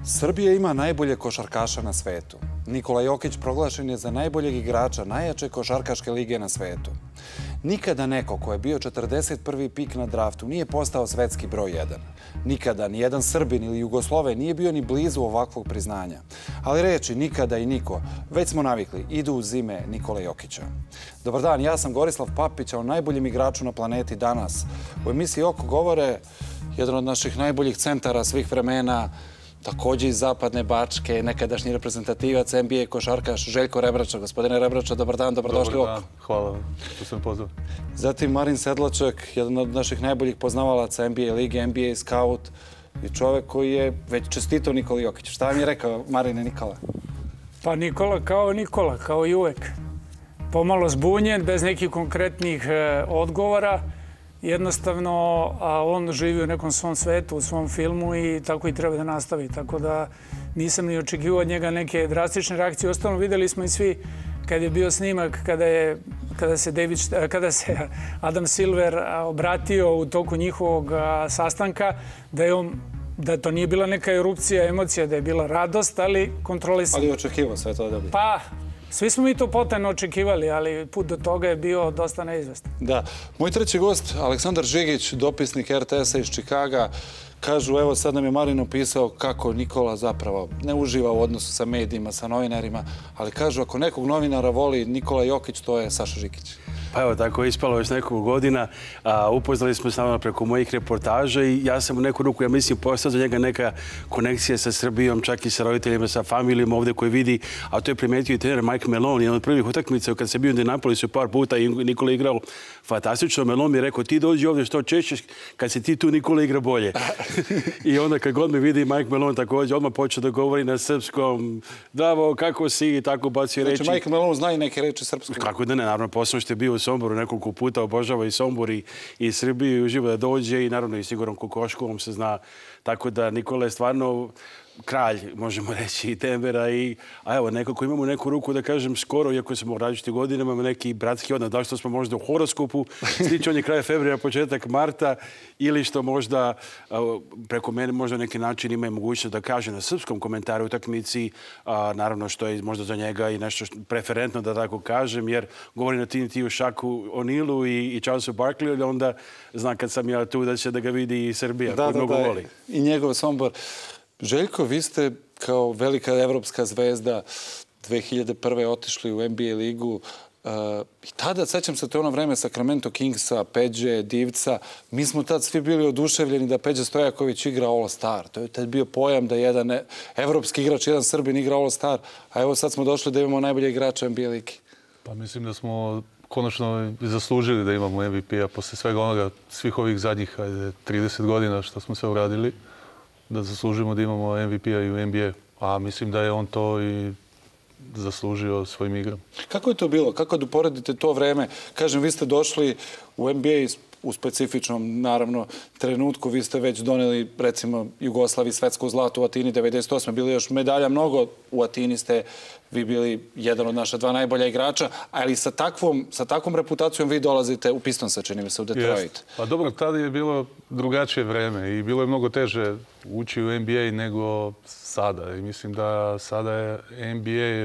Srbija ima najbolje košarkaša na svetu. Nikola Jokić proglašen je za najboljeg igrača najjače košarkaške lige na svetu. Nikada neko ko je bio 41. pik na draftu nije postao svetski broj 1. Nikada ni jedan Srbin ili Jugosloven nije bio ni blizu ovakvog priznanja. Ali reči nikada i niko, već smo navikli, idu u zime Nikole Jokića. Dobar dan, ja sam Gorislav Papić, a o najboljem igraču na planeti danas. U emisiji Oko govore jedan od naših najboljih centara svih vremena, takođe iz Zapadne Bačke, nekadašnji reprezentativac NBA košarkaš Željko Rebrača. Gospodine Rebrača, dobar dan, dobrodošli u Oko. Dobar dan, hvala vam što sam pozvao. Zatim Marin Sedlačak, jedan od naših najboljih poznavalaca NBA lige, NBA scout i čovek koji je već čestitao Nikoli Jokiću. Šta vam je rekao Marine Nikola? Pa Nikola, kao i uvek. Pomalo zbunjen, bez nekih konkretnih odgovora. Jednostavno, a on živi u nekom svom svetu, u svom filmu i tako i treba da nastavi. Tako da nisam ni očekivao od njega neke drastične reakcije. Ostalo videli smo i svi kad je bio snimak, kada se Adam Silver obratio u toku njihovog sastanka, da to nije bila neka erupcija emocija, da je bila radost, ali kontrolisana. Ali očekivao sve to da bi. Pa, svi smo mi to potajno očekivali, ali put do toga je bio dosta neizvestan. Da. Moj treći gost, Aleksandar Žigić, dopisnik RTS-a iz Čikaga, kažu, evo sad nam je Marin opisao kako Nikola zapravo ne uživa u odnosu sa medijima, sa novinarima, ali kažu, ako nekog novinara voli Nikola Jokić, to je Saša Žigić. Pa evo, tako je ispalo već nekoliko godina. Upoznali smo se naravno preko mojih reportaža i ja sam u neku ruku, ja mislim, postao za njega neka konekcija sa Srbijom, čak i sa roditeljima, sa familijom ovde koji vidi, a to je primetio i trener Mike Malone. Jedan od prvih utakmica kad se bio u Indianapolisu par puta i Nikola igrao fantastično. Malone mi je rekao, ti dođi ovde što češćeš, kad si ti tu, Nikola igra bolje. I onda kad god me vidi Mike Malone također, odmah počeo da govori na srpskom, Davo, kako si, i tako bacio reči. Znači, Mike Malone zna i neke reči srpskog. Kako da ne, naravno, posebno što je bio u Somboru nekoliko puta, obožava i Sombor i Srbiju i uživa da dođe i naravno i sigurno Kokoškovom se zna. Tako da Nikola je stvarno kralj, možemo reći, i Denvera. A evo, nekako imamo neku ruku, da kažem, skoro, iako smo u različitim godinama, imamo neki bratski odnos. Da li što smo možda u horoskopu, slično on je kraj februara, početak marta, ili što možda preko mene možda na neki način ima mogućnost da kaže na srpskom komentaru utakmici, naravno što je možda za njega i nešto preferentno, da tako kažem, jer govori na Tiju Šaku O'Nealu i Charlesu Barkleyu, onda zna kad sam ja tu da će da ga vidi i Srbija, koji mnogo voli. I njegov Sombor. Željko, vi ste kao velika evropska zvezda 2001. otišli u NBA ligu i tada, sećam se, to je ono vreme Sacramento Kingsa, Peđe, Divca. Mi smo tad svi bili oduševljeni da Peđa Stojaković igra All-Star. To je tad bio pojam da jedan evropski igrač, jedan Srbin igra All-Star. A evo sad smo došli da imamo najbolje igrača NBA ligi. Pa mislim da smo konačno zaslužili da imamo MVP-a posle svega onoga, svih ovih zadnjih 30 godina što smo sve uradili, da zaslužimo da imamo MVP-a i u NBA. A mislim da je on to i zaslužio svojim igram. Kako je to bilo? Kako da uporedite to vreme? Kažem, vi ste došli u NBA u specifičnom, naravno, trenutku. Vi ste već doneli, recimo, Jugoslavi svetsko zlato u Atini 98. Bili još medalja mnogo. U Atini ste vi bili jedan od naša dva najbolja igrača, ali sa takvom reputacijom vi dolazite u Pistonsa, čini mi se, u Detroit. Pa dobro, tada je bilo drugačije vreme i bilo je mnogo teže ući u NBA nego sada. I mislim da sada je NBA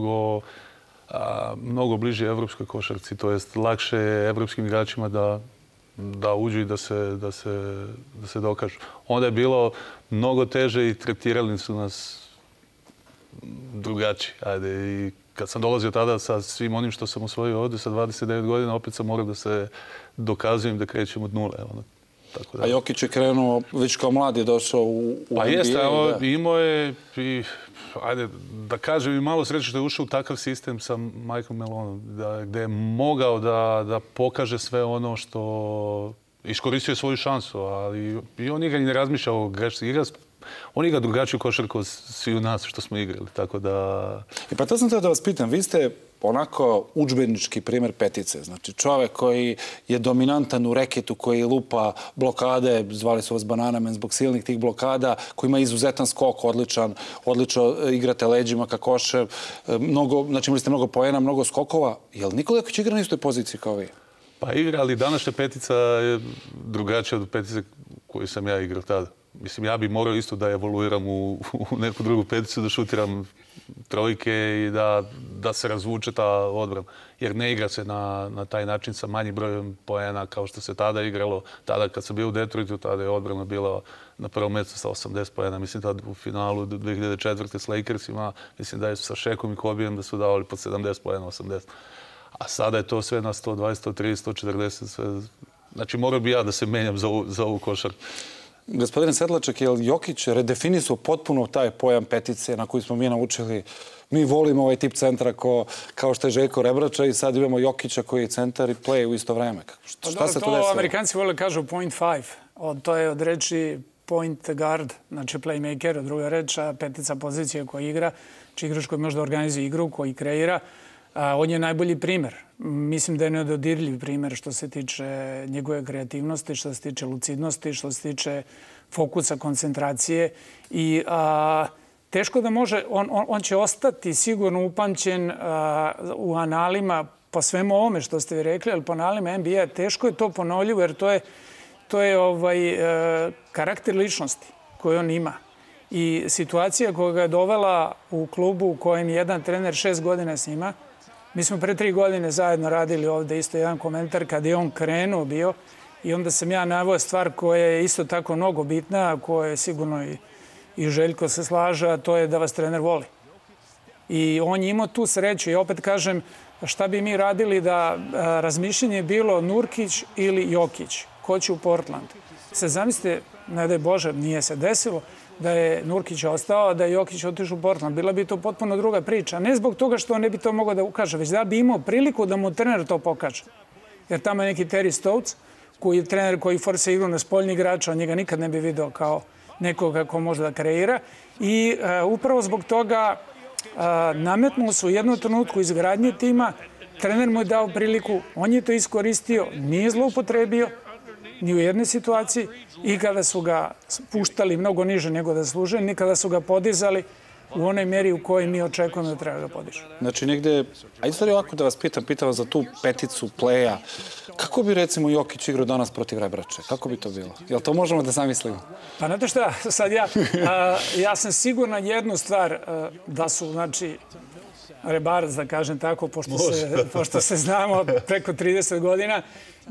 mnogo bliže evropskoj košarci, to jest lakše evropskim igračima da uđu i da se dokažu. Onda je bilo mnogo teže i tretirali su nas drugačije. I kad sam dolazio tada sa svim onim što sam osvojio ovdje sa 29 godina, opet sam morao da se dokazujem da krećem od nule. A Jokić je krenuo, već kao mlad je došao u NBA. Pa jeste, imao je, da kažem, i malo sreće što je ušao u takav sistem sa Michael Maloneom, gde je mogao da pokaže sve ono što iskoristio svoju šansu, ali i on igra i ne razmišlja o grešci. On igra drugačiju košarku od svi u nas što smo igrali, tako da... Pa to sam teo da vas pitam, vi ste onako udžbenički primjer petice. Znači, čovek koji je dominantan u reketu, koji lupa blokade, zvali su vas Bananamen zbog silnih tih blokada, koji ima izuzetan skok, odlično igrate leđima ka koše, znači imali ste mnogo poena, mnogo skokova. Je li Nikola Jokić igra na istoj poziciji kao vi? Pa igra, ali današnja petica je drugačija od petice koju sam ja igrao tada. mislim, ja bi morao isto da evoluiram u neku drugu peticu, da šutiram trojke i da se razvuče ta odbrana. Jer ne igra se na taj način sa manjim brojem poena kao što se tada igralo. Tada kad sam bio u Detroitu, tada je odbrana bila na prvom mjestu sa 80 poena. Mislim, tada u finalu 2004. s Lakersima, mislim da je sa Šekom i Kobijem da su davali pod 70 poena, 80. A sada je to sve na 120, 130, 140, sve. Znači, morao bi ja da se menjam za ovu košarku. Gospodine Sedlaček, je li Jokić redefinisao potpuno taj pojam petice na koji smo mi naučili? Mi volimo ovaj tip centra kao što je Željko Rebrača i sad imamo Jokića koji je centar i play u isto vreme. Šta se tu desilo? To Amerikanci vole kažu point five. To je od reči point guard, znači playmaker, druga reč, petica pozicija koja igra, či igrač koji može da organizuje igru, koji kreira. On je najbolji primer. Mislim da je nedodirljiv primer što se tiče njegove kreativnosti, što se tiče lucidnosti, što se tiče fokusa, koncentracije. I teško da može, on će ostati sigurno upamćen u analima po svemu ovome što ste vi rekli, ali po analima NBA teško je to ponovljivo jer to je karakter ličnosti koju on ima. I situacija koja ga je dovela u klubu u kojem jedan trener 6 godina s njima. Mi smo pre 3 godine zajedno radili ovdje isto jedan komentar kada je on krenuo bio i onda sam ja naveo stvar koja je isto tako mnogo bitna, koja je sigurno i Željko se slaže, a to je da vas trener voli. I on je imao tu sreću i opet kažem šta bi mi radili da razmišljanje bilo Nurkić ili Jokić, ko će u Portland. Se zamislite, ne daj Bože, nije se desilo, da je Nurkić ostao, da je Jokić otišao u Portland. Bila bi to potpuno druga priča. Ne zbog toga što on ne bi to mogao da ukaže, već da bi imao priliku da mu trener to pokaže. Jer tamo je neki Terry Stotts, koji je trener koji forse igru na spoljni igrača, on njega nikad ne bi video kao nekoga ko može da kreira. I upravo zbog toga nametnuo se u jednom trenutku izgradnje tima, trener mu je dao priliku, on je to iskoristio, nije zloupotrebio, ni u jednoj situaciji i kada su ga puštali mnogo niže nego da služe, ni kada su ga podizali u onoj meri u kojoj mi očekujemo da treba da podižu. Znači negde, a isto ovako da vas pitam vas za tu peticu playa, kako bi recimo Jokić igrao danas protiv Rebrače? Kako bi to bilo? Jel to možemo da zamislimo? Pa znate šta, sad ja sam sigurna jednu stvar da su, znači, Rebarac, da kažem tako, pošto se znamo preko 30 godina,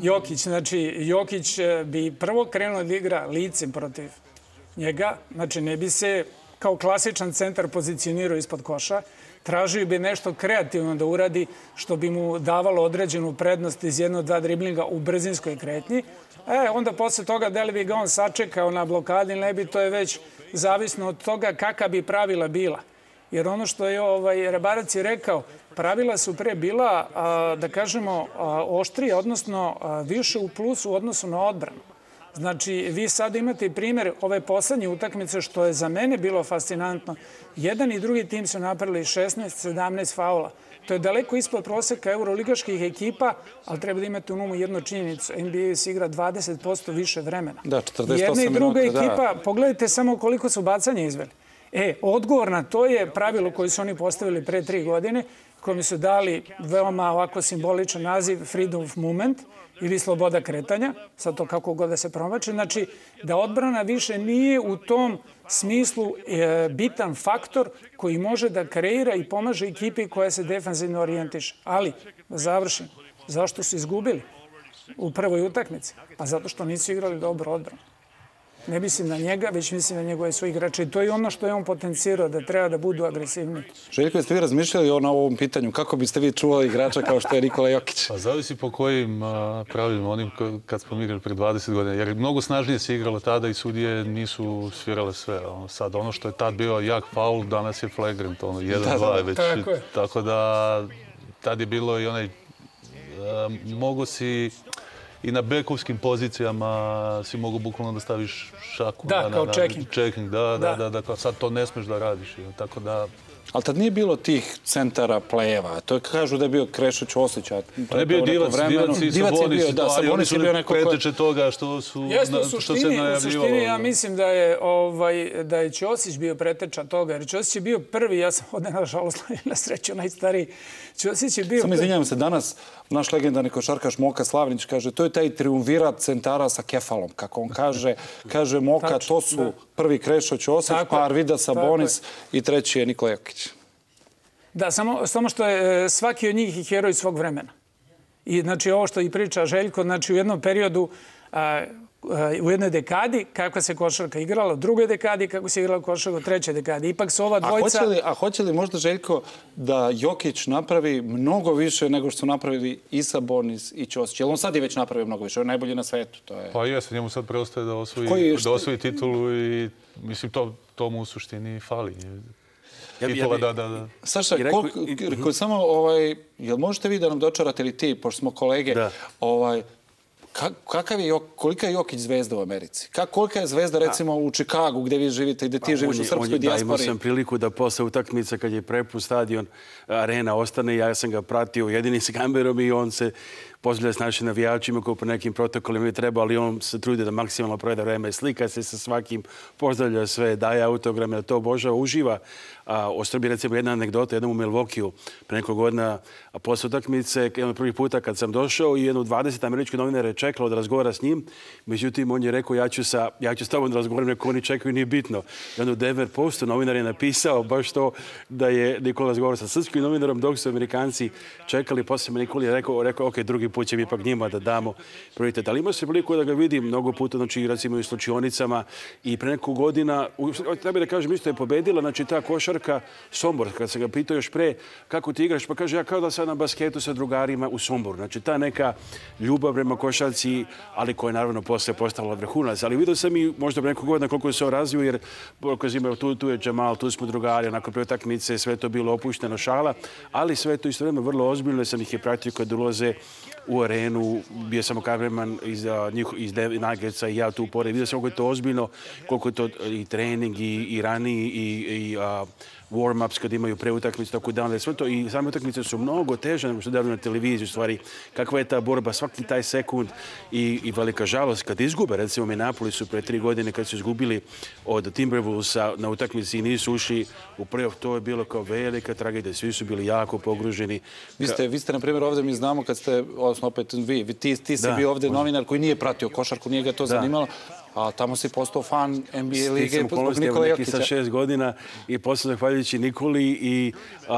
Jokić bi prvo krenuo da igra licem protiv njega, znači ne bi se kao klasičan centar pozicionirao ispod koša, tražio bi nešto kreativno da uradi što bi mu davalo određenu prednost iz 1-2 driblinga u brzinskoj kretnji. Onda posle toga da li bi ga on sačekao na blokadi ili ne bi, to je već zavisno od toga kakva bi pravila bila. Jer ono što je Rebarac je rekao, pravila su pre bila, da kažemo, oštrije, odnosno više u plusu u odnosu na odbranu. Znači, vi sad imate primjer ove poslednje utakmice, što je za mene bilo fascinantno. Jedan i drugi tim su napravili 16-17 faula. To je daleko ispod proseka euroligaških ekipa, ali treba da imate u umu jednu činjenicu. NBA se igra 20% više vremena. Da, 48 minuta, jedna i druga ekipa, pogledajte samo koliko su bacanja izveli. Odgovor na to je pravilo koje su oni postavili pre 3 godine, kojim su dali veoma ovako simboličan naziv Freedom of Movement ili sloboda kretanja, sad to kako god da se promači. Znači, da odbrana više nije u tom smislu bitan faktor koji može da kreira i pomaže ekipi koja se defanzivno orijentiše. Ali, da završim, zašto su izgubili u prvoj utakmici? Pa zato što nisu igrali dobro odbranu. Ne mislim na njega, već mislim na njegove svoje igrače. I to je ono što je on potencirao, da treba da budu agresivni. Željko, jeste vi razmišljali o ovom pitanju? Kako biste vi čuvali igrača kao što je Nikola Jokić? Pa zavisi po kojim pravilima, onim kad smo igrali pre 20 godina. Jer mnogo snažnije se igralo tada i sudije nisu svirale sve. Sad, ono što je tad bio jak faul, danas je flagrant, 1-2 već. Tako da, tad je bilo i onaj, mogo si i na bekovskim pozicijama si mogu bukvalno da staviš šaku. Da, kao checking. Checking, da, sad to ne smeš da radiš. Tako da, Ali tad nije bilo tih centara plejeva. To je kažu da je bio Krešo Ćosić. On je bio Divac i Sabonis. Ali oni su preteče toga što se najavljivalo. U suštini ja mislim da je Ćosić bio preteča toga. Jer Ćosić je bio prvi, ja sam ovdje nažalost na sreću najstariji. Ćosić je bio... Samo izvinjavam se, danas naš legendarni košarkaš Moka Slavnić kaže to je taj triumvirat centara sa kefalom. Kako on kaže Moka, to su prvi Krešo Ćosić, pa Arvidas Sabonis i treći je Nikola Jokić. Da, samo što je svaki od njih i heroj svog vremena. I znači ovo što i priča Željko, znači u jednom periodu, u jednoj dekadi kako se košarka igrala, u drugoj dekadi kako se igrala košarka, u trećoj dekadi. Ipak su ova dvojica... A hoće li možda Željko da Jokić napravi mnogo više nego što su napravili i Sabonis i Ćosić? Jer on sad je već napravio mnogo više, on je najbolji na svetu. Pa jeste, njemu sad preostaje da osvoji titulu i mislim to mu u suštini fali. Saša, samo, jel možete vi da nam dočarate ili ti, pošto smo kolege, kolika je Jokić zvezda u Americi? Kolika je zvezda recimo u Čikagu gdje vi živite i gdje ti živiš u srpskoj dijaspori? Imao sam priliku da posle utakmice kad je prepun stadion, arena ostane, ja sam ga pratio jedini s kamerom i on se pozdravlja s našim navijačima koji po nekim protokolima je treba, ali on se trudi da maksimalno provede vreme, slika se sa svakim, pozdravlja sve, daje autograme, da to obožava, uživa. O Srbiji recimo jedna anegdota, jednom u Milwaukeeu pre nekoliko godina posle utakmice, jedan od prvih puta kad sam došao i jedno 20 američkih novinara je čekalo da razgovara s njim, međutim on je rekao ja ću s tobom da razgovaram, neko oni čekaju, nije bitno. I onda u Denver Postu novinar je napisao baš to da je Nikola razgovarao sa srpskim novinarom dok su Amerikanci čekali, poslije me Nikola je rekao ok, drugi put će ipak njima da damo prioritet. Ali imao se priliku da ga vidim mnogo puta, znači recimo i u slučionicama i pre nekoliko godina, treba da kažem, isto je pobedila, znači ta košarka Sombor, kad se ga pitao još pre kako ti igraš, pa kaže ja kao da sam na basketu sa drugarima u Somboru. Znači ta neka ljubav prema košarci, ali koja je naravno posle postala vrhunac. Ali vidio sam i možda pre nekoliko godina koliko se on razvio, jer tu je Džamal, tu smo drugari, onako pre utakmice sve to bilo opušteno šala, ali sve to isto vreme vrlo ozbiljno, sam ih je pratio kad ulaze u arenu, bio sam kameraman iz Nuggetsa i ja tu pored. Vidio sam koliko je to ozbiljno, koliko je to i trening i raniji i warm-ups kad imaju pre utakmice, tako da sve to. I same utakmice su mnogo teže nego što davno na televiziji, u stvari. Kakva je ta borba, svaki taj sekund i velika žalost kad izgube. Recimo, Minneapoli su pre 3 godine kad su izgubili od Timberwolvesa na utakmici i nisu ušli u playoff. To je bilo kao velika tragedija. Svi su bili jako pogruženi. Vi ste, na primjer, ovdje mi znamo kad ste, odnosno opet ti si bio ovdje novinar koji nije pratio košarku, nije ga to zanimalo. A tamo si postao fan NBA lige zbog Nikola Jokića. Sa 6 godina i posle zahvaljujući Nikoli i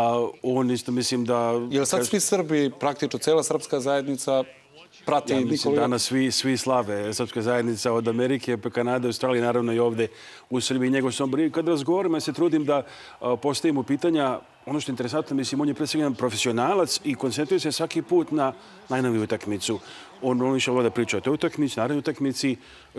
on isto mislim da... Jel sad svi Srbi, praktično cijela srpska zajednica prati Nikola Jokića? Danas svi slave srpska zajednica od Amerike, pa Kanade, Australije, naravno i ovde u Srbiji i njegov Sombor. Kad razgovaram, ja se trudim da postavimo pitanja. Ono što je interesantno, mislim, on je predstavljen jedan profesionalac i koncentruje se svaki put na najnoviju utakmicu. On išao da priča o toj utakmici, naravno utakmici.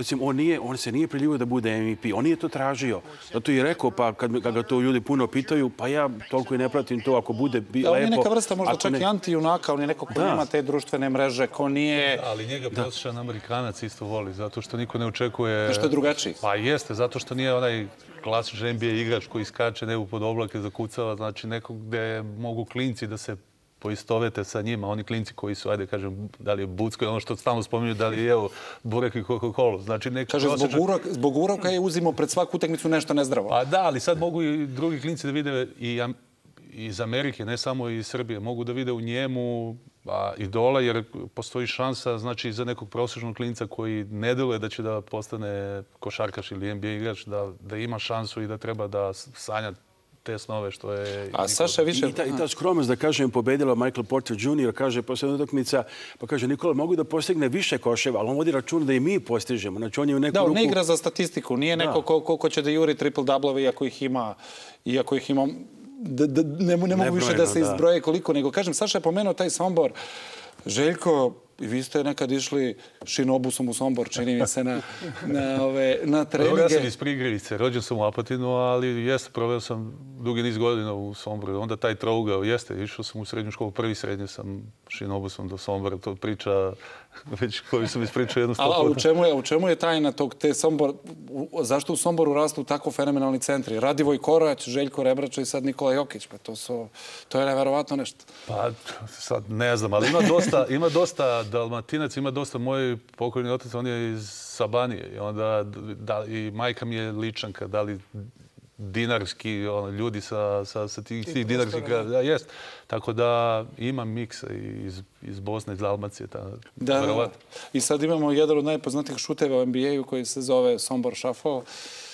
On se nije priljubio da bude MVP. On nije to tražio. Zato je rekao, pa kad ga to ljudi puno pitaju, pa ja toliko i ne pratim to ako bude lepo. On je neka vrsta možda čak i anti-junaka. On je neko ko nema te društvene mreže, ko nije... Ali njega prosječan Amerikanac isto voli, zato što niko ne očekuje... Što je drugačiji. Pa jeste, zato što nije onaj klasičan NBA igrač koji skače nebu pod oblake, zakucava, znači nekog gde mogu klinci da se poistovete sa njima, oni klinci koji su, ajde kažem, da li je Bucko, ono što stalno spominju, da li je evo burek i Coca-Cola. Znači, kaže, zbog uroka je uzimo pred svaku utakmicu nešto nezdravo. Pa da, ali sad mogu i drugi klinci da vide i iz Amerike, ne samo iz Srbije, mogu da vide u njemu idola, jer postoji šansa, znači, za nekog prosječnog klinca koji ne deluje da će da postane košarkaš ili NBA igrač, da ima šansu i da treba da sanja te snove što je... A Saša više... I ta skromnost, da kažem, pobedila Michael Porter Jr. kaže posljedna utakmica, pa kaže Nikola, mogu da postigne više koševa, ali on vodi račun da i mi postižemo. Znači, on je u neku ruku... Da, on ne igra za statistiku, nije neko ko će da juri triple-doublove iako ih ima... Ne mogu više da se izbroje koliko, nego kažem, Saša je pomenuo taj Sombor. Željko, vi ste nekad išli šinobusom u Sombor, čini mi se, na treninge. Ja sam iz Prigrivice, rođen sam u Apatinu, ali jeste, proveo sam dugi niz godina u Somboru. Onda taj trougao, jeste, išao sam u srednju školu, prvi srednje sam šinobusom do Sombora. To priča već koju sam ispričao jednu 100 puta. A u čemu je tajna te Sombor? zašto u Somboru rastu tako fenomenalni centri? Radivoj Korać, Željko Rebrača i sad Nikola Jokić. Pa to je neverovatno nešto. Pa sad ne znam, ali ima dosta Dalmatinaca, ima dosta moj pokojni otac, on je iz Sabanije i onda i majka mi je Ličanka, da li dinarski, ljudi sa tih dinarskih kraja. Jest. Tako da ima miksa iz Bosne, iz Dalmacije. Da. I sad imamo jedan od najpoznatijih šuteva u NBA-u koji se zove Sombor Shuffle.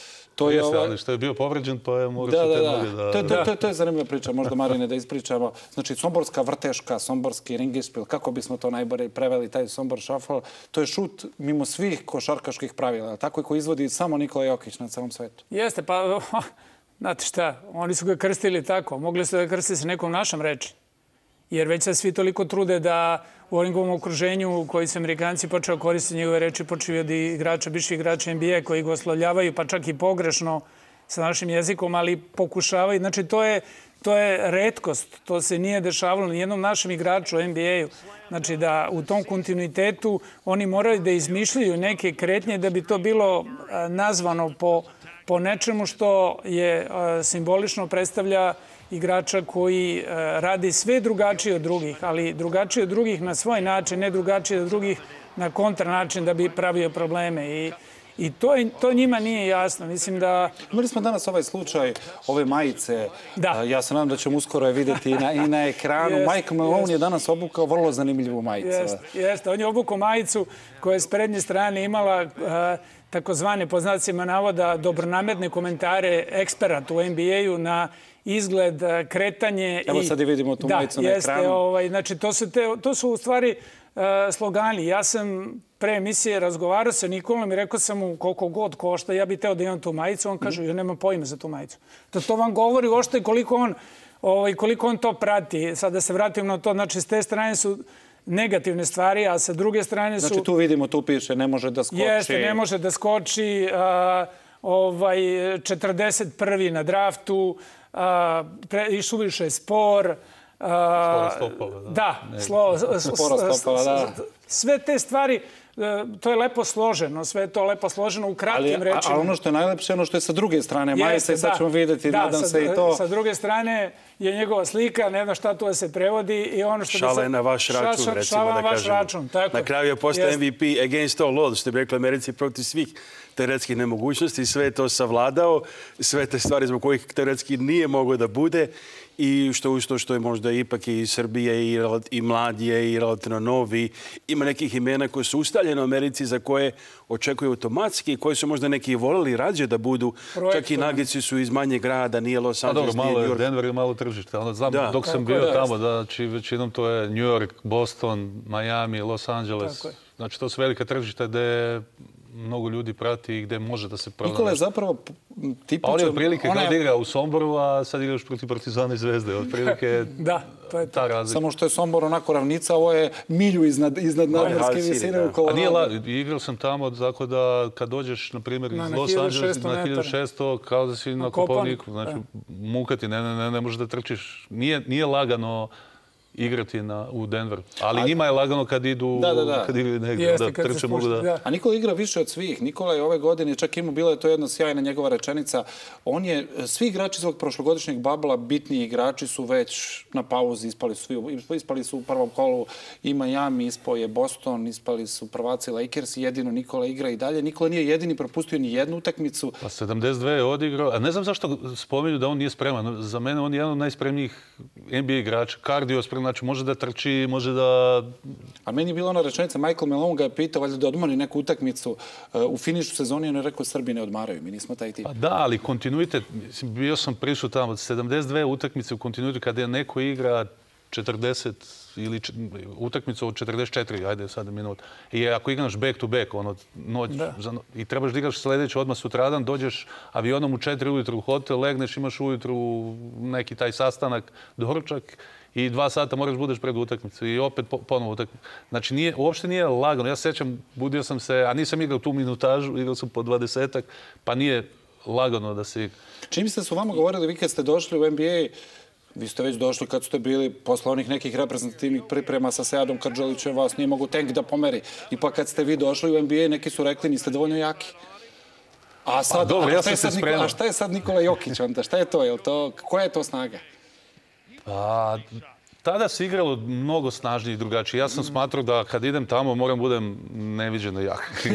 Jeste, ali što je bio povređen, pa je morao se te noge da... To je zanimljiva priča, možda Marine da ispričamo. Znači, somborska vrteška, somborski ringišpil, kako bismo to najbolje preveli, taj Sombor Shuffle, to je šut mimo svih košarkaških pravila, tako koji izvodi samo Nikola Jokić na celom svetu. Jeste, pa, znate šta, oni su ga krstili tako, mogli su da krstili sa nekom našom reči. Jer već sad svi toliko trude da u ovom okruženju u koji su Amerikanci počeo koristiti njegove reči, počeli od igrača, bivših igrača NBA koji ga oslovljavaju, pa čak i pogrešno sa našim jezikom, ali pokušavaju. Znači, to je retkost. To se nije dešavalo ni jednom našem igraču u NBA-u. Znači, da u tom kontinuitetu oni moraju da izmišljaju neke kretnje da bi to bilo nazvano po nečemu što je simbolično predstavlja igrača koji radi sve drugačije od drugih, ali drugačije od drugih na svoj način, ne drugačije od drugih na kontra način da bi pravio probleme. I to njima nije jasno. Mislim da... Imali smo danas ovaj slučaj, ove majice. Da. Ja se nadam da ćemo uskoro je vidjeti i na ekranu. Michael Malone je danas obukao vrlo zanimljivu majicu. Jeste. On je obukao majicu koja je s prednje strane imala takozvane, po znacima navoda, dobronamerne komentare eksperata u NBA-u na izgled, kretanje. Evo sad i vidimo tu majicu na ekranu. Znači, to su u stvari slogani. Ja sam pre emisije razgovarao sa Nikolom i rekao sam mu koliko god košta, ja bih teo da imam tu majicu. On kaže, ja nemam pojma za tu majicu. To vam govori uopšte koliko on to prati. Sad da se vratim na to, znači, s te strane su negativne stvari, a sa druge strane su... Znači, tu vidimo, tu piše, ne može da skoči. Jeste, ne može da skoči, 41. na draftu, isuviše je spor. Spora stopova. Da, spora stopova, da. Sve te stvari, to je lepo složeno, sve je to lepo složeno u kratkim rečima. Ali ono što je najlepše, ono što je sa druge strane majice, i sad ćemo vidjeti, nadam se i to. Sa druge strane je njegova slika, ne znam šta tu da se prevodi. I ono što šale na vaš račun, recimo da kažemo. Na kraju je postao MVP against all odds, što bi rekli Americi, protiv svih teoretskih nemogućnosti. Sve je to savladao, sve te stvari zbog kojih teoretski nije moglo da bude. I što je možda ipak i Srbije i mladije i relativno novi. Ima nekih imena koji su ustaljene u Americi za koje očekuju automatski i koji su možda neki voljeli rađe da budu. Čak i Nagici su iz manjeg grada, nije Los Angeles, nije New York. Denver je malo tržište. Znam, dok sam bio tamo, znači većinom to je New York, Boston, Miami, Los Angeles. Znači to su velika tržišta gde mnogo ljudi prati i gde može da se proda. Nikola je zapravo tipičan... On je otprilike kao da igra u Somboru, a sad igraš protiv Partizana i Zvezde. Otprilike ta razlika. Samo što je Sombor onako ravnica, ovo je milju iznad nadmorske visine u Koloradu. Igrao sam tamo, tako da kad dođeš, na primjer, iz Los Angeles na 1600, kao da si na Kopaoniku. Znači, muka ti, ne možeš da trčiš. Nije lagano igrati u Denveru. Ali njima je lagano kad idu negdje, da trče mogu da... A Nikola igra više od svih. Nikola je ove godine, čak ima, bila je to jedna sjajna njegova rečenica, svi igrači svog prošlogodišnjeg babla, bitniji igrači su već na pauzi, ispali su u prvom kolu i Miami, ispao je Boston, ispali su prvaci Lakers i jedino Nikola igra i dalje. Nikola nije jedini propustio ni jednu utakmicu. Pa 72 je odigrao. A ne znam zašto spominju da on nije spreman. Za mene on je jedan od najspremnijih NBA igrača. Kardio spreman. Znači, može da trči, može da... A meni je bila ona rečenica, Michael Malone ga je pitao valjda da odmori neku utakmicu u finišu sezoni, on je rekao Srbi ne odmaraju, mi nismo taj tip. Pa da, ali kontinuitet, bio sam prišao tamo, 72 utakmice u kontinuitetu, kada je neko igra 40 ili utakmicu od 44, ajde sada minut. I ako igraš back to back, noć, i trebaš da igraš sljedeći odmah sutradan, dođeš avionom u 4 ujutru u hotel, legneš, imaš ujutru neki taj sastanak, doručak, i 2 sata moraš budeš pred utakmicu i opet ponovo utakmicu. Znači, uopšte nije lagano. Ja se sjećam, budio sam se, a nisam igrao tu minutažu, igrao sam po 20-ak, pa nije lagano da se igra. Čim ste su vama govorili, vi kad ste došli u NBA, vi ste već došli kad ste bili posle onih nekih reprezentativnih priprema sa Seadom Kardžolićem, vas nije mogu tank da pomeri. I pa kad ste vi došli u NBA, neki su rekli niste dovoljno jaki. A sad, dobro, ja sam šta je se spremao. A šta je sad Nikola Jokić onda? Šta je to? Koja je to snaga? Pa, tada se igralo mnogo snažnije i drugačije. Ja sam smatrao da kad idem tamo moram budem neviđeno jak.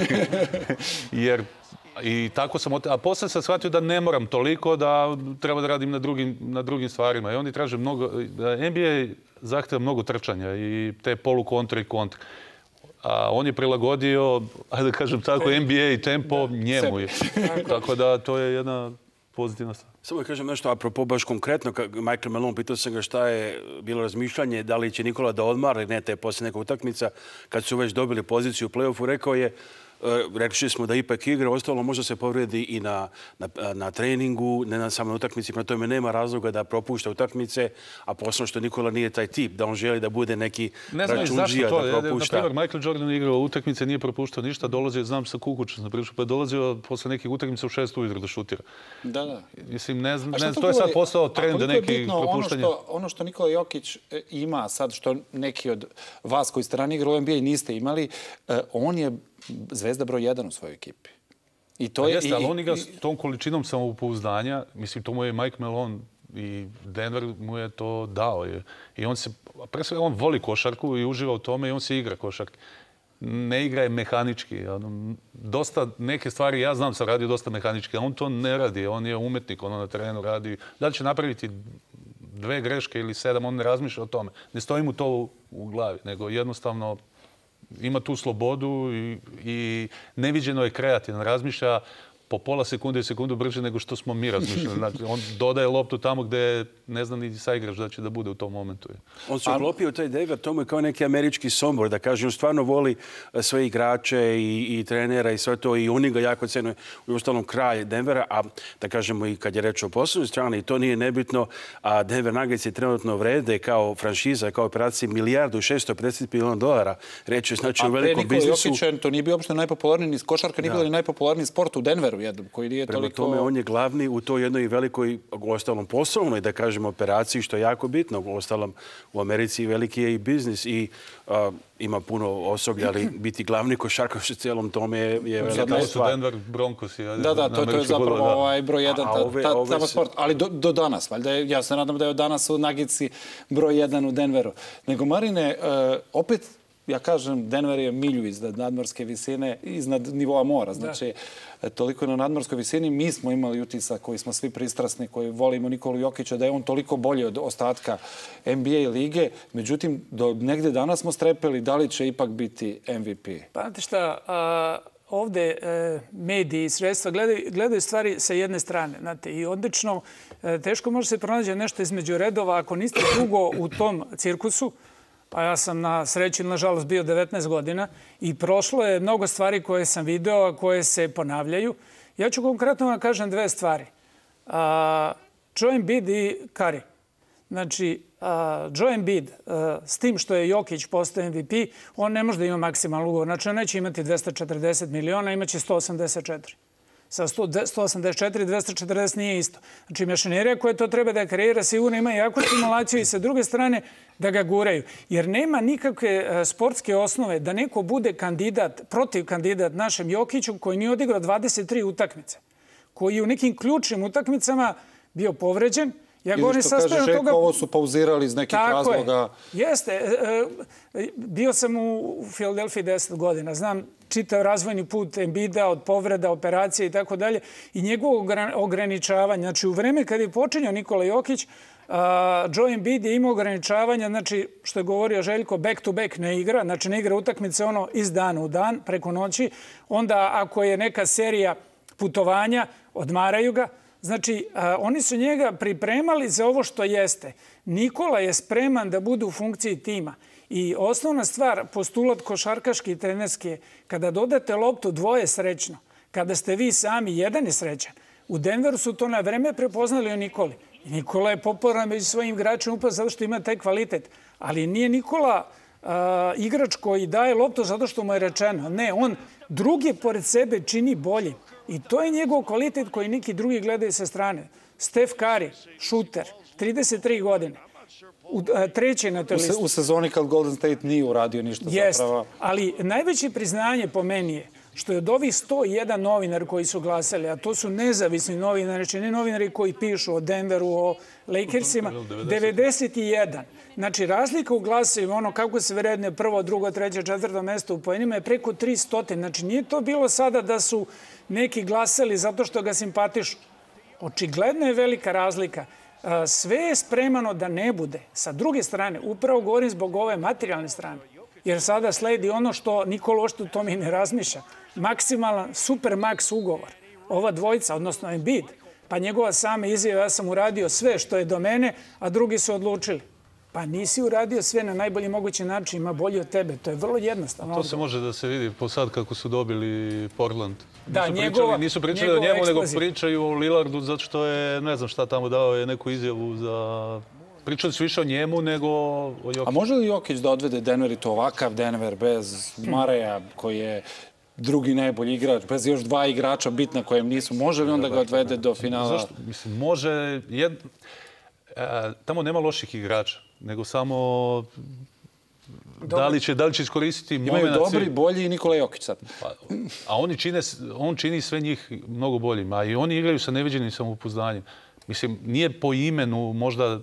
Jer i tako sam... A posle sam shvatio da ne moram toliko, da treba da radim na drugim stvarima. I oni traže mnogo... NBA zahteva mnogo trčanja i te polukontre i kontre. A on je prilagodio, ajde da kažem tako, NBA i tempo njemu. Tako da to je jedna pozitivna stvar. Samo da kažem nešto, apropo baš konkretno, Michael Malone, pitao sam ga šta je bilo razmišljanje, da li će Nikola da odmara ili ne, te poslije neka utakmica, kad su već dobili poziciju u play-offu, rekao je, rekli smo da ipak igra, ostalo možda se povredi i na treningu, ne na samoj utakmici, prema tome nema razloga da propušta utakmice, a posebno što Nikola nije taj tip, da on želi da bude neki računđija, da propušta. Na primjer, Michael Jordan igrao utakmice, nije propuštao ništa, dolazio, znam sa Kukućem, pa je dolazio posle nekih utakmica u 6 ujutro da šutira. Da. Mislim, ne znam, to je sad postao trend neki propuštanja. Ono što Nikola Jokić ima sad, što neki od vas koji ste ranije igrali u NBA niste imali, on je zvezda broj 1 u svojoj ekipi. Jeste, ali on igra s tom količinom samopouzdanja. Mislim, to mu je Mike Malone i Denver mu je to dao. I on se, pre svega, on voli košarku i uživa u tome i on se igra košarke. Ne igra je mehanički. Dosta neke stvari, ja znam sam radio dosta mehanički, a on to ne radi. On je umetnik, on na terenu radi. Da li će napraviti 2 greške ili 7, on ne razmišlja o tome. Ne stoji mu to u glavi, nego jednostavno ima tu slobodu i neviđeno je kreativan. Razmišlja po pola sekunde i sekundu brže nego što smo mi razmišljali. Znači, on dodaje loptu tamo gde ne zna ni saigrač da će da bude u tom momentu. On se uklopio taj Denver, to mu je kao neki američki Sombor, da kaže, on stvarno voli sve igrače i trenera i sve to i oni ga jako cenuje u ostalom kralj Denvera, a da kažemo i kad je reč o poslovnoj strani, i to nije nebitno, a Denver Nuggets je trenutno vrede kao franšiza, kao operacija $1.650 miliona. Reč je znači u velikom biznisu. A pre Nikola Jokića to nije bio uopšte najpopularniji ni košarka, nije bilo ni najpopularniji sport u Denveru. Koji nije prema toliko... tome, on je glavni u toj jednoj velikoj, ostalom poslovnoj, da kažemo, operaciji, što je jako bitno. Ostalom, u Americi veliki je i biznis i ima puno osoblja, ali biti glavni košarkaš u cijelom tome je velika stvar. Denver Broncos. Da, to je zapravo broj 1 tamo sport. Ali do danas, valjda, ja se nadam da je od danas u Nuggetsi broj 1 u Denveru. Nego, Marine, opet, ja kažem, Denver je milju iznad nadmorske visine, iznad nivoa mora. Znači, toliko na nadmorskoj visini. Mi smo imali utisak koji smo svi pristrasni, koji volimo Nikolu Jokića, da je on toliko bolji od ostatka NBA lige. Međutim, do negde danas smo strepeli da li će ipak biti MVP. Pa znate šta, ovde mediji i sredstva gledaju stvari sa jedne strane. Znate, i odlično, teško može se pronaći nešto između redova ako niste dugo u tom cirkusu. Pa ja sam na sreću, nažalost, bio 19 godina i prošlo je mnogo stvari koje sam video, a koje se ponavljaju. Ja ću konkretno vam kažem 2 stvari. Joel Embiid i Curry. Znači, Joel Embiid, s tim što je Jokić postao MVP, on ne može da ima maksimalni ugovor. Znači, on neće imati 240 miliona, imaće 184. Sa 184 240 nije isto. Znači, mašinerija koja to treba da kreira sigurno ima jaku stimulaciju i sa druge strane da ga guraju. Jer nema nikakve sportske osnove da neko bude protiv kandidat našem Jokiću koji nije odigrao 23 utakmice. Koji je u nekim ključnim utakmicama bio povređen. Ja govorim sastavljeno toga... Željko, ovo su pauzirali iz nekih razloga. Tako je. Jeste. Bio sam u Filadelfiji 10 godina. Znam čitav razvojni put Embida od povreda, operacije i tako dalje. I njegovo ograničavanje. Znači, u vreme kad je počinjao Nikola Jokić, Joel Embiid je imao ograničavanja, znači, što je govorio Željko, back to back ne igra. Znači, ne igra utakmice iz dana u dan, preko noći. Onda, ako je neka serija putovanja, odmaraju ga. Znači, oni su njega pripremali za ovo što jeste. Nikola je spreman da bude u funkciji tima. I osnovna stvar, postulat košarkaški i trenerski, kada dodate loptu dvoje srećno, kada ste vi sami jedan je srećan, u Denveru su to na vreme prepoznali o Nikoli. I Nikola je popularan među svojim igračima upravo zato što ima taj kvalitet. Ali nije Nikola igrač koji daje loptu zato što mu je rečeno. Ne, on drugi pored sebe čini bolje. I to je njegov kvalitet koji neki drugi gledaju sa strane. Steph Curry, šuter, 33 godine. Treći na toj listi. U sezoni kad Golden State nije uradio ništa zapravo. Ali najveće priznanje po meni je što je od ovih 101 novinar koji su glasali, a to su nezavisni novinari, znači ne novinari koji pišu o Denveru, o Lakersima, 91. Znači, razlika u glasovima, ono kako se vredne prvo, drugo, treće, četvrto mesto u poenima je preko 300. Znači, nije to bilo sada da su neki glasali zato što ga simpatišu. Očigledno je velika razlika. Sve je spremano da ne bude. Sa druge strane, upravo govorim zbog ove materijalne strane. Jer sada sledi ono što Nikola uopšte o tome i ne razmišlja. Maksimalan, super max ugovor. Ova dvojica, odnosno Embiid, pa njegova sama izjava, ja sam uradio sve što je do mene, a drugi su odlučili. Pa nisi uradio sve na najbolji mogući način, ima bolji od tebe. To je vrlo jednostavno. To se može da se vidi po sad kako su dobili Portland. Da, nisu pričali o njemu, nego pričaju o Lillardu, zato što je, ne znam šta tamo dao, je neku izjavu za... Pričali su više o njemu nego o Jokiću. A može li Jokić da odvede Denver i to ovakav Denver bez Mareja koji je drugi najbolji igrač, bez još dva igrača bitna kojem nisu? Može li onda ga odvede do finala? Zašto? Mislim, može... Tamo nema loših igrača, nego samo da li će iskoristiti moment... Imaju dobri, bolji i Nikola Jokić sad. A on čini sve njih mnogo boljim, a i oni igraju sa neviđenim samopouzdanjem. Mislim, nije po imenu možda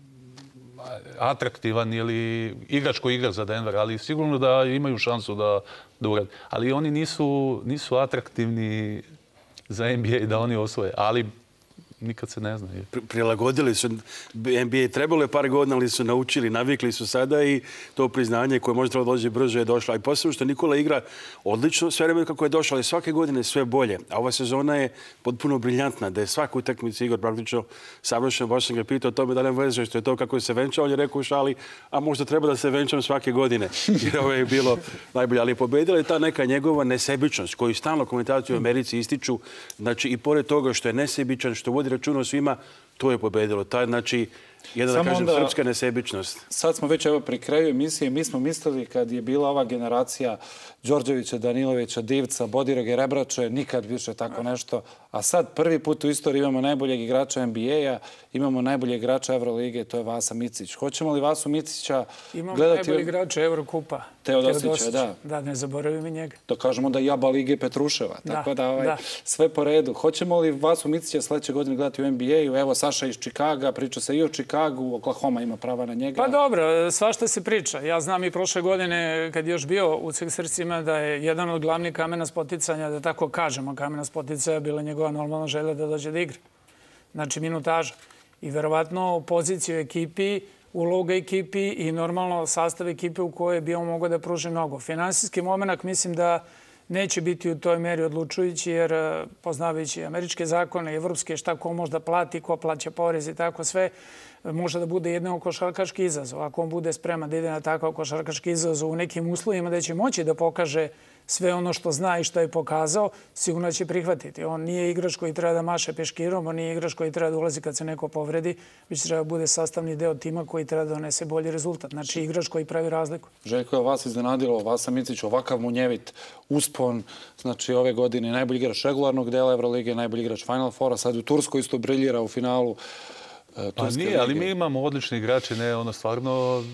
atraktivan ili igrač koji igra za Denver, ali sigurno da imaju šansu da urade. Ali oni nisu atraktivni za NBA da oni osvoje, ali nikad se ne zna. Prilagodili su NBA, trebalo je par godina, ali su naučili, navikli su sada i to priznanje koje možda trebalo dođe brže je došlo. A i posebno što Nikola igra odlično sve vreme kako je došlo, ali svake godine sve bolje. A ova sezona je potpuno briljantna, da je svaku utakmicu igra praktično savršeno. Baš sam ga pitao o tome da ne veze što je to kako je se venčao. On je rekao u šali, a možda treba da se venčam svake godine. Jer ovo je bilo najbolje. Ali pobedila je ta neka njegova nesebičnost koju stalno komentaciju u Americi ističu. Znači i pored toga što je nesebičan, što vodi računa o svima, to je pobedilo. Ta, znači, jedna, da kažem, srpska nesebičnost. Sad smo već pri kraju emisije. Mi smo mislili kad je bila ova generacija Đorđevića, Danilovića, Divca, Bodiroge, Rebrače, nikad više tako nešto. A sad prvi put u istoriji imamo najboljeg igrača NBA-a, imamo najboljeg igrača Evrolige, to je Vasa Micić. Hoćemo li Vasu Micića gledati... Imamo najboljeg igrača Evrokupa. Teodosića, da. Da, ne zaboravimo njega. To kažemo da jaba Lige Petruševa. Tako da sve po redu. Hoćemo li Vasu Micića sledeće godine gledati u NBA-u? Evo, Saša iz Čikaga, priča se i o Čikagu, Oklahoma ima prava na njega. Pa dobro, svašta se priča. Ja znam i prošle godine, kad je još bio u Sixersima, da je jedan od glavnih kamena spoticanja, da tako kažemo, kamena spoticaja bila njegova normalna želja da dođe da igra. Znači, minutaža. I verovatno poziciju ekipi, uloga ekipi i normalno sastav ekipe u kojoj bi on mogao da pruži mnogo. Finansijski moment mislim da neće biti u toj meri odlučujući jer poznavajući američke zakone, evropske, šta ko možda plati, ko plaća porez i tako sve, može da bude jedan košarkaški izazov. Ako on bude spreman da ide na takav košarkaški izazov u nekim uslovima da će moći da pokaže sve ono što zna i što je pokazao, sigurno će prihvatiti. On nije igrač koji treba da maše peškirom, on nije igrač koji treba da ulazi kad se neko povredi, već treba da bude sastavni deo tima koji treba da donese bolji rezultat. Znači igrač koji pravi razliku. Željko, je vas iznenadilo, Vasa Micić, ovakav munjevit uspon, znači ove godine najbolji igrač regularnog dela Evrolige, najbolji igrač Final Fora, sad u Turskoj isto briljira u finalu Turske lige. Ali mi imamo odlične igrače, ne, ono stvarno...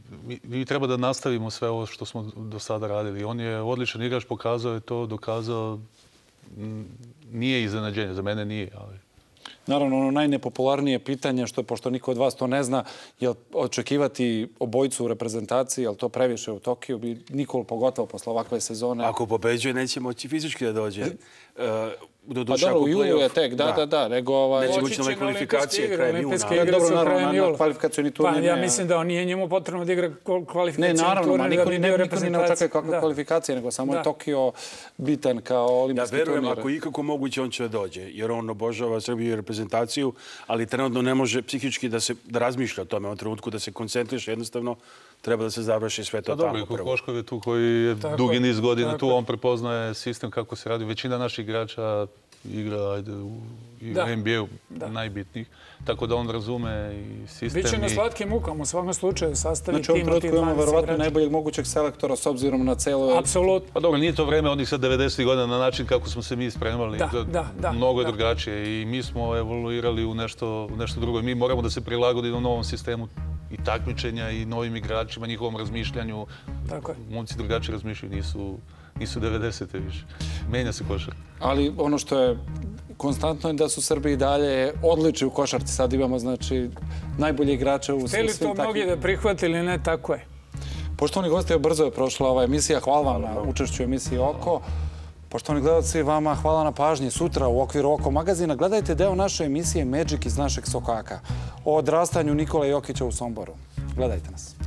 Mi treba da nastavimo sve ovo što smo do sada radili. On je odličan igrač, pokazao je to, dokazao. Nije iznenađenje, za mene nije. Ali... Naravno, ono najnepopularnije pitanje, što pošto niko od vas to ne zna, je očekivati obojicu u reprezentaciji, je li to previše u Tokiju? Nikol pogotovo posle ovakve sezone. Ako pobeđuje, neće moći fizički da dođe. Pa dobro, u julu je tek, da. Neće moći na kvalifikacije krajem juna. Dobro, naravno, na kvalifikacioni turnir. Pa ja mislim da nije njemu potrebno da igra kvalifikacioni turnir. Ne, naravno, niko ni ne očekuje kakve kvalifikacije, nego samo je Tokio bitan kao olimpijski turnir. Ja verujem, ako ikako moguće, on će da dođe, jer on obožava Srbiju i reprezentaciju, ali trenutno ne može psihički da razmišlja o tome, u trenutku da se koncentriše, jednostavno treba da se završi sve to tamo. Dobro, Kokoškov je tu koji je dugi niz godina tu, on prepoznaje sistem kako se radi. Većina naših igrača igra u NBA-u najbitnijih, tako da on razume i sistem. Biće na slatkim mukama, u svakom slučaju sastavi tim. Znači, u ovom trenutku imamo verovatno najboljeg mogućeg selektora s obzirom na celo... Apsolutno. Pa dobro, nije to vreme onih sad 90. godina na način kako smo se mi spremali. Mnogo je drugačije i mi smo evoluirali u nešto drugo. Mi moramo da se prilagodimo novom sistemu i takmičenja i novim igračima, njihovom razmišljanju. Momci drugačije razmišljaju, Nisu 90. više. Menja se košarka. Ali ono što je konstantno je da su Srbi i dalje odlični u košarci. Sad imamo, znači, najbolje igrače u svim Hteli to mnogi da prihvatili, ne, tako je. Poštovani gosti, brzo je prošla ova emisija. Hvala vam na učešću u emisiji Oko. Poštovani gledalci, vama hvala na pažnji. Sutra u okviru Oko magazina gledajte deo naše emisije Magic iz našeg sokaka o odrastanju Nikole Jokića u Somboru. Gledajte nas.